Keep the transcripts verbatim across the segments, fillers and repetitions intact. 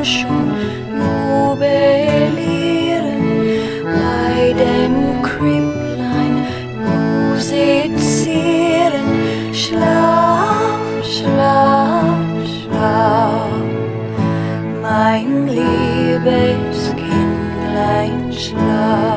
Menschen jubilieren bei dem Kripplein musizieren. Schlaf, schlaf, schlaf, mein liebes Kindlein, schlaf.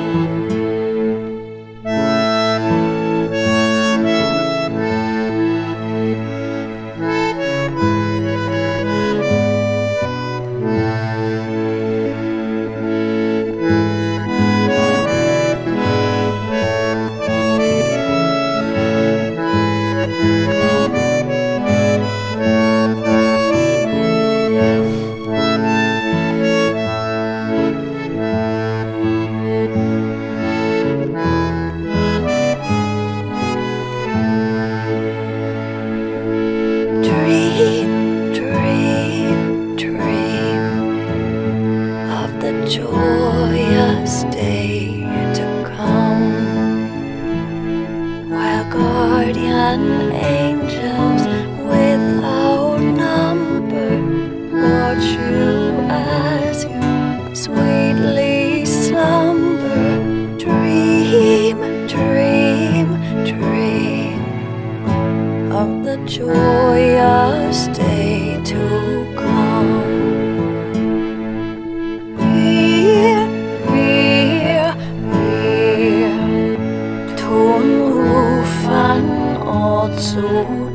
Dream, dream, dream of the joyous day to come, while guardian angels without number watch you as you sweetly slumber. Dream, dream, dream of the joyous day to come. Wir, wir, wir tun rufen Ort zu